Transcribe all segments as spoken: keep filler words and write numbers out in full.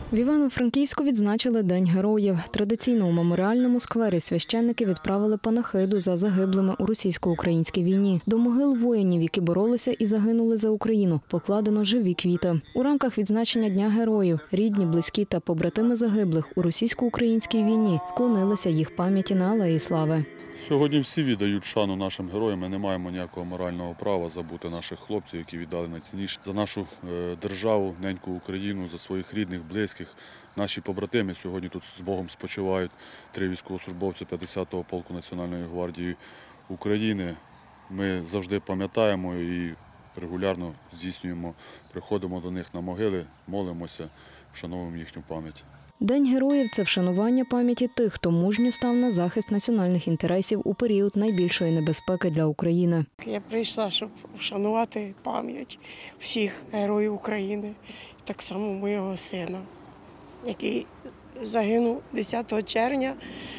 В Івано-Франківську відзначили День героїв. Традиційно у меморіальному сквері священники відправили панахиду за загиблими у російсько-українській війні. До могил воїнів, які боролися і загинули за Україну, покладено живі квіти. У рамках відзначення Дня героїв рідні, близькі та побратими загиблих у російсько-українській війні вклонилися їх пам'яті на Алеї Слави. Сьогодні всі віддають шану нашим героям. Ми не маємо ніякого морального права забути наших хлопців, які віддали найцінніше за нашу державу, неньку Україну, за своїх рідних, близьких. Наші побратими сьогодні тут з Богом спочивають. Три військовослужбовці п'ятдесятого полку Національної гвардії України. Ми завжди пам'ятаємо і регулярно здійснюємо, приходимо до них на могили, молимося, вшановуємо їхню пам'ять. День героїв – це вшанування пам'яті тих, хто мужньо став на захист національних інтересів у період найбільшої небезпеки для України. Я прийшла, щоб вшанувати пам'ять всіх героїв України, так само моєго сина, який загинув десятого червня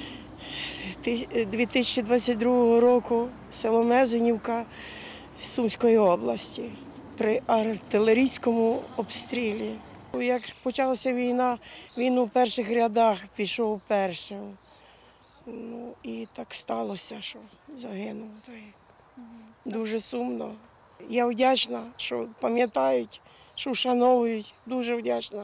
дві тисячі двадцять другого року, село Мезенівка Сумської області, при артилерійському обстрілі. Як почалася війна, він у перших рядах пішов першим. Ну, і так сталося, що загинув. Дуже сумно. Я вдячна, що пам'ятають, що вшановують. Дуже вдячна.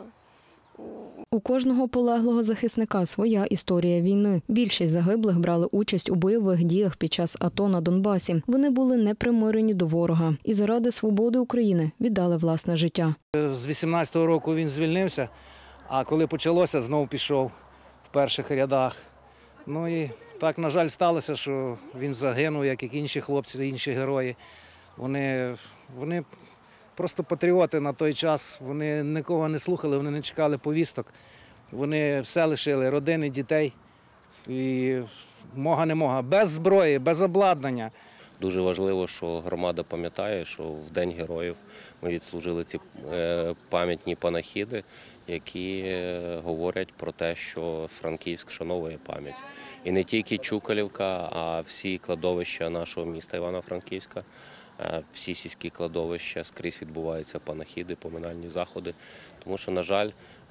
У кожного полеглого захисника своя історія війни. Більшість загиблих брали участь у бойових діях під час АТО на Донбасі. Вони були непримирені до ворога і заради свободи України віддали власне життя. З вісімнадцятого року він звільнився, а коли почалося, знову пішов в перших рядах. Ну і так, на жаль, сталося, що він загинув, як і інші хлопці, інші герої. Вони, вони просто патріоти на той час, вони нікого не слухали, вони не чекали повісток. Вони все лишили, родини, дітей. І мога не мога, без зброї, без обладнання. Дуже важливо, що громада пам'ятає, що в День героїв ми відслужили ці пам'ятні панахиди, які говорять про те, що Франківськ вшановує пам'ять. І не тільки Чукалівка, а всі кладовища нашого міста Івано-Франківська, всі сільські кладовища, скрізь відбуваються панахиди, поминальні заходи. Тому що, на жаль,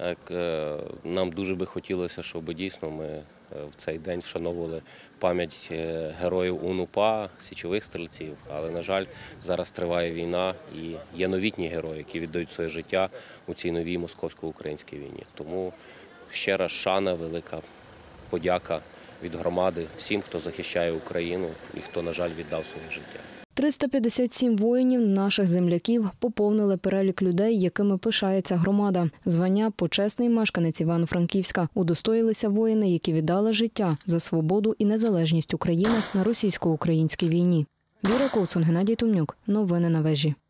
нам дуже би хотілося, щоб дійсно ми в цей день вшановували пам'ять героїв УНУПА, січових стрільців. Але, на жаль, зараз триває війна і є новітні герої, які віддають своє життя у цій новій московсько-українській війні. Тому ще раз шана, велика подяка від громади всім, хто захищає Україну і хто, на жаль, віддав своє життя. триста п'ятдесят сім воїнів, наших земляків, поповнили перелік людей, якими пишається громада. Звання «Почесний мешканець Івано-Франківська» удостоїлися воїни, які віддали життя за свободу і незалежність України на російсько-українській війні. Віра Ковцун, Геннадій Томнюк. Новини на вежі.